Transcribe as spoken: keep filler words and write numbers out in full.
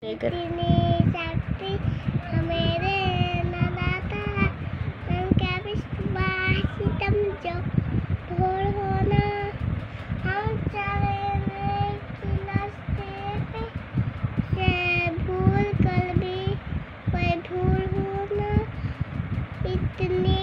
इतनी शक्ति हमेरे न दाता, हम क्या विश्वास तुम जो भोर होना, हम चले की रास्ते पे से भूल कर भी कोई भूल होना। इतनी